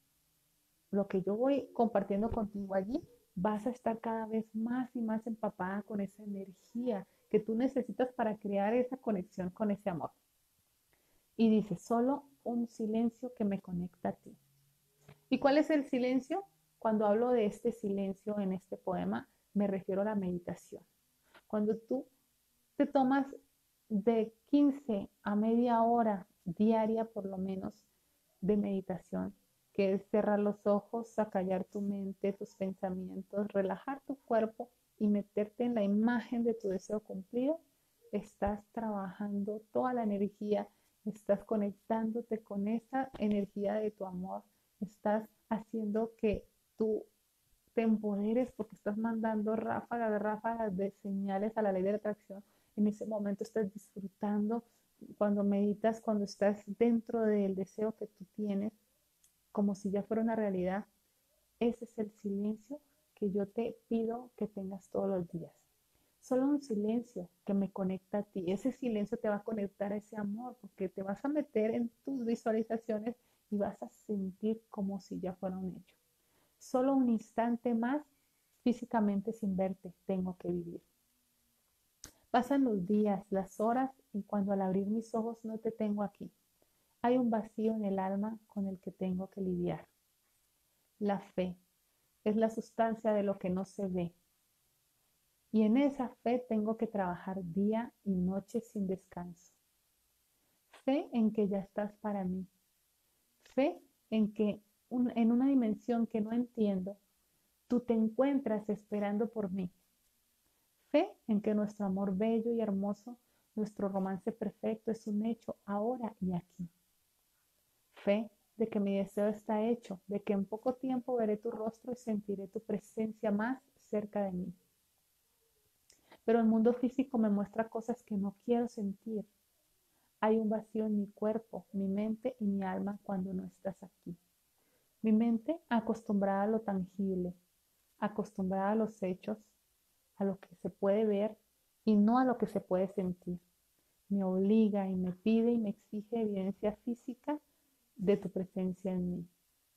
lo que yo voy compartiendo contigo allí, vas a estar cada vez más y más empapada con esa energía que tú necesitas para crear esa conexión con ese amor. Y dice, solo un silencio que me conecta a ti. ¿Y cuál es el silencio? Cuando hablo de este silencio en este poema, me refiero a la meditación. Cuando tú te tomas de quince a media hora diaria, por lo menos, de meditación, que es cerrar los ojos, acallar tu mente, tus pensamientos, relajar tu cuerpo y meterte en la imagen de tu deseo cumplido, estás trabajando toda la energía, estás conectándote con esa energía de tu amor, estás haciendo que tú te empoderes porque estás mandando ráfagas de ráfagas de señales a la ley de la atracción. En ese momento estás disfrutando cuando meditas, cuando estás dentro del deseo que tú tienes, como si ya fuera una realidad. Ese es el silencio que yo te pido que tengas todos los días. Solo un silencio que me conecta a ti. Ese silencio te va a conectar a ese amor porque te vas a meter en tus visualizaciones y vas a sentir como si ya fuera un hecho. Solo un instante más físicamente sin verte tengo que vivir. Pasan los días, las horas y cuando al abrir mis ojos no te tengo aquí. Hay un vacío en el alma con el que tengo que lidiar. La fe es la sustancia de lo que no se ve. Y en esa fe tengo que trabajar día y noche sin descanso. Fe en que ya estás para mí. Fe en que un, en una dimensión que no entiendo, tú te encuentras esperando por mí. Fe en que nuestro amor bello y hermoso, nuestro romance perfecto es un hecho ahora y aquí. Fe de que mi deseo está hecho, de que en poco tiempo veré tu rostro y sentiré tu presencia más cerca de mí. Pero el mundo físico me muestra cosas que no quiero sentir. Hay un vacío en mi cuerpo, mi mente y mi alma cuando no estás aquí. Mi mente acostumbrada a lo tangible, acostumbrada a los hechos, a lo que se puede ver y no a lo que se puede sentir. Me obliga y me pide y me exige evidencia física de tu presencia en mí.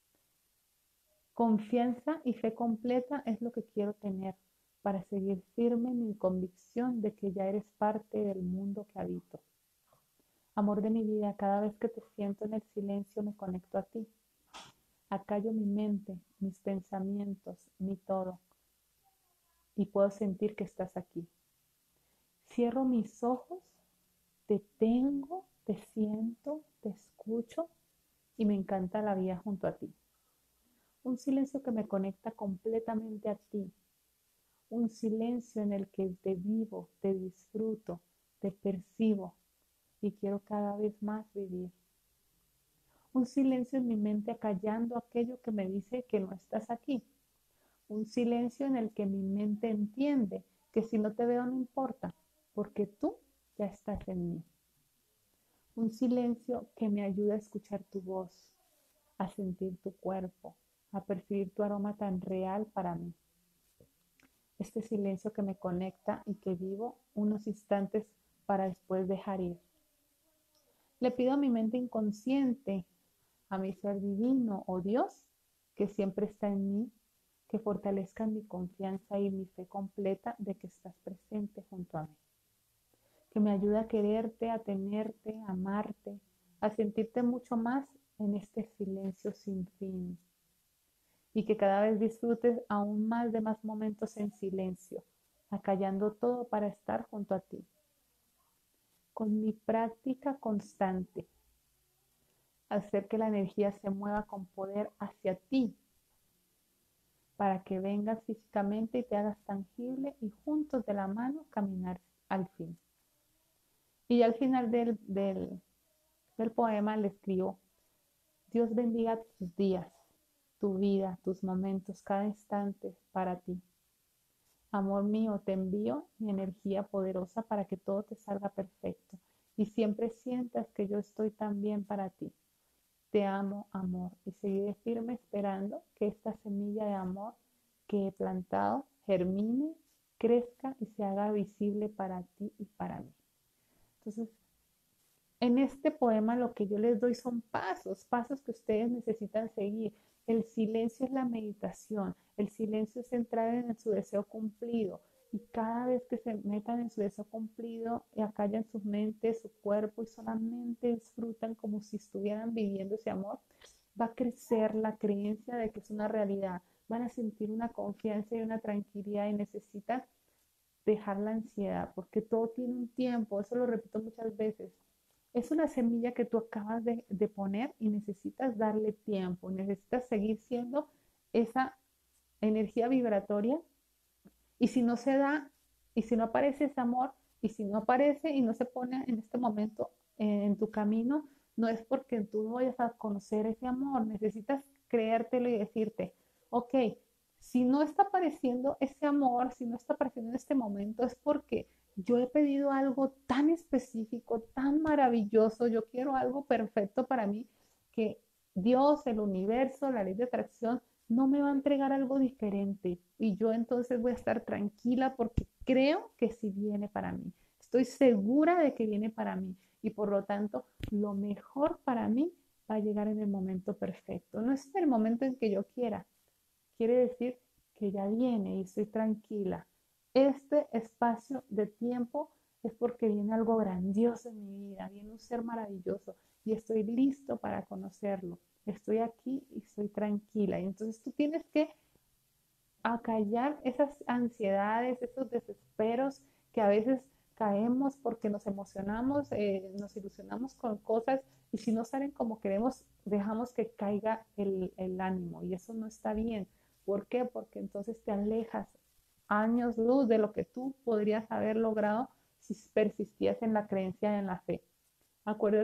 Confianza y fe completa es lo que quiero tener para seguir firme en mi convicción de que ya eres parte del mundo que habito. Amor de mi vida, cada vez que te siento en el silencio me conecto a ti. Acallo mi mente, mis pensamientos, mi todo, y puedo sentir que estás aquí. Cierro mis ojos, te tengo, te siento, te escucho y me encanta la vida junto a ti. Un silencio que me conecta completamente a ti. Un silencio en el que te vivo, te disfruto, te percibo y quiero cada vez más vivir. Un silencio en mi mente acallando aquello que me dice que no estás aquí. Un silencio en el que mi mente entiende que si no te veo no importa, porque tú ya estás en mí. Un silencio que me ayuda a escuchar tu voz, a sentir tu cuerpo, a percibir tu aroma tan real para mí. Este silencio que me conecta y que vivo unos instantes para después dejar ir. Le pido a mi mente inconsciente, a mi ser divino o Dios, que siempre está en mí, que fortalezca mi confianza y mi fe completa de que estás presente junto a mí. Que me ayude a quererte, a tenerte, a amarte, a sentirte mucho más en este silencio sin fin. Y que cada vez disfrutes aún más de más momentos en silencio, acallando todo para estar junto a ti. Con mi práctica constante, hacer que la energía se mueva con poder hacia ti, para que vengas físicamente y te hagas tangible y juntos de la mano caminar al fin. Y al final del, del, del poema le escribo: Dios bendiga tus días, tu vida, tus momentos, cada instante para ti. Amor mío, te envío mi energía poderosa para que todo te salga perfecto y siempre sientas que yo estoy también para ti. Te amo, amor, y seguiré firme esperando que esta semilla de amor que he plantado germine, crezca y se haga visible para ti y para mí. Entonces, en este poema lo que yo les doy son pasos, pasos que ustedes necesitan seguir. El silencio es la meditación, el silencio es entrar en su deseo cumplido. Y cada vez que se metan en su deseo cumplido, y acallan su mente, su cuerpo y solamente disfrutan como si estuvieran viviendo ese amor, va a crecer la creencia de que es una realidad. Van a sentir una confianza y una tranquilidad y necesitan dejar la ansiedad, porque todo tiene un tiempo, eso lo repito muchas veces. Es una semilla que tú acabas de, de poner y necesitas darle tiempo, necesitas seguir siendo esa energía vibratoria. Y si no se da, y si no aparece ese amor, y si no aparece y no se pone en este momento eh, en tu camino, no es porque tú no vayas a conocer ese amor, necesitas creértelo y decirte, ok, si no está apareciendo ese amor, si no está apareciendo en este momento, es porque yo he pedido algo tan específico, tan maravilloso, yo quiero algo perfecto para mí, que Dios, el universo, la ley de atracción, no me va a entregar algo diferente y yo entonces voy a estar tranquila porque creo que sí viene para mí. Estoy segura de que viene para mí y por lo tanto lo mejor para mí va a llegar en el momento perfecto. No es en el momento en que yo quiera. Quiere decir que ya viene y estoy tranquila. Este espacio de tiempo es porque viene algo grandioso en mi vida, viene un ser maravilloso y estoy listo para conocerlo. Estoy aquí y estoy tranquila. Y entonces tú tienes que acallar esas ansiedades, esos desesperos que a veces caemos porque nos emocionamos, eh, nos ilusionamos con cosas y si no salen como queremos, dejamos que caiga el, el ánimo y eso no está bien. ¿Por qué? Porque entonces te alejas años luz de lo que tú podrías haber logrado si persistías en la creencia y en la fe. Acuérdate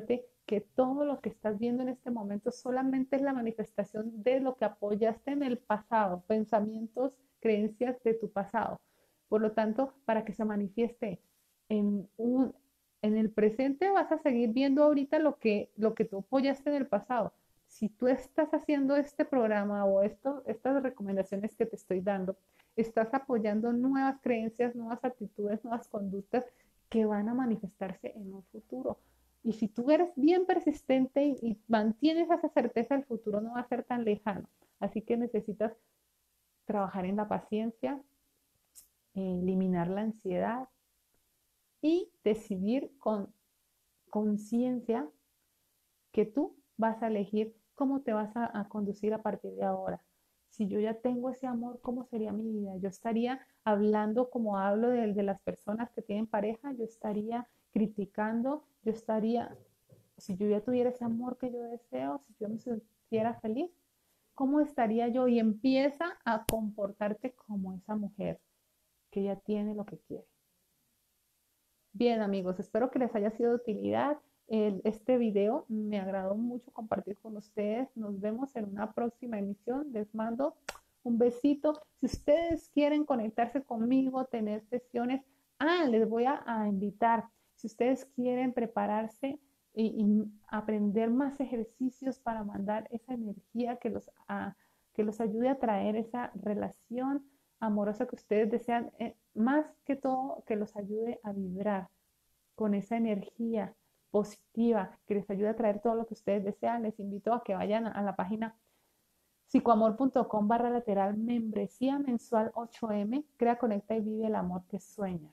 que todo lo que estás viendo en este momento solamente es la manifestación de lo que apoyaste en el pasado, pensamientos, creencias de tu pasado. Por lo tanto, para que se manifieste en, un, en el presente, vas a seguir viendo ahorita lo que, lo que tú apoyaste en el pasado. Si tú estás haciendo este programa o esto, estas recomendaciones que te estoy dando, estás apoyando nuevas creencias, nuevas actitudes, nuevas conductas que van a manifestarse en un futuro. Y si tú eres bien persistente y, y mantienes esa certeza, el futuro no va a ser tan lejano. Así que necesitas trabajar en la paciencia, eh, eliminar la ansiedad y decidir con conciencia que tú vas a elegir cómo te vas a, a conducir a partir de ahora. Si yo ya tengo ese amor, ¿cómo sería mi vida? Yo estaría hablando como hablo de, de las personas que tienen pareja, yo estaría criticando, yo estaría, si yo ya tuviera ese amor que yo deseo, si yo me sintiera feliz, ¿cómo estaría yo? Y empieza a comportarte como esa mujer que ya tiene lo que quiere. Bien, amigos, espero que les haya sido de utilidad. El, este video me agradó mucho compartir con ustedes. Nos vemos en una próxima emisión. Les mando un besito. Si ustedes quieren conectarse conmigo, tener sesiones, ah, les voy a, a invitar. Si ustedes quieren prepararse y, y aprender más ejercicios para mandar esa energía que los, a, que los ayude a traer esa relación amorosa que ustedes desean, eh, más que todo que los ayude a vibrar con esa energía positiva, que les ayude a traer todo lo que ustedes desean. Les invito a que vayan a la página psicoamor.com barra lateral membresía mensual ocho eme, crea, conecta y vive el amor que sueñas.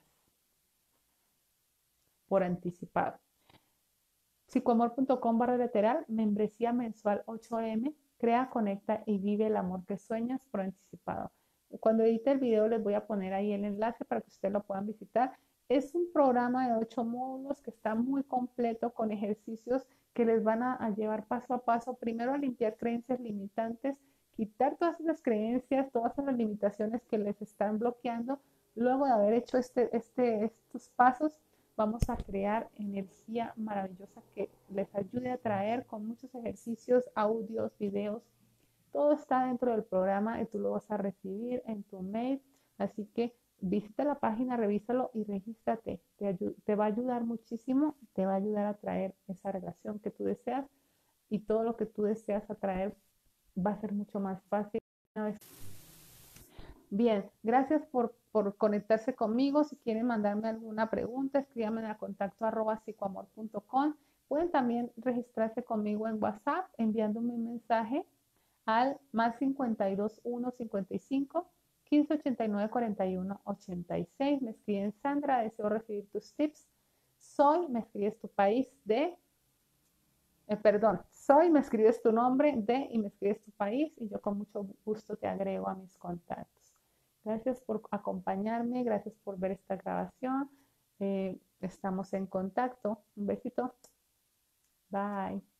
Por anticipado. Psicoamor.com barra lateral membresía mensual ocho eme, crea, conecta y vive el amor que sueñas por anticipado. Cuando edite el video les voy a poner ahí el enlace para que ustedes lo puedan visitar. Es un programa de ocho módulos que está muy completo con ejercicios que les van a, a llevar paso a paso, primero a limpiar creencias limitantes, quitar todas esas creencias, todas esas limitaciones que les están bloqueando. Luego de haber hecho este, este, estos pasos, vamos a crear energía maravillosa que les ayude a traer con muchos ejercicios, audios, videos. Todo está dentro del programa y tú lo vas a recibir en tu mail. Así que visita la página, revísalo y regístrate. Te, te va a ayudar muchísimo, te va a ayudar a traer esa relación que tú deseas y todo lo que tú deseas atraer va a ser mucho más fácil. Bien, gracias por, por conectarse conmigo. Si quieren mandarme alguna pregunta, escríbanme a contacto arroba psicoamor punto com. Pueden también registrarse conmigo en WhatsApp enviándome un mensaje al más cincuenta y dos, uno, cincuenta y cinco, quince, ochenta y nueve, cuarenta y uno, ochenta y seis. Me escriben: Sandra, deseo recibir tus tips. Soy, me escribes tu país de, eh, perdón, soy, me escribes tu nombre de y me escribes tu país y yo con mucho gusto te agrego a mis contactos. Gracias por acompañarme, gracias por ver esta grabación. Eh, estamos en contacto. Un besito. Bye.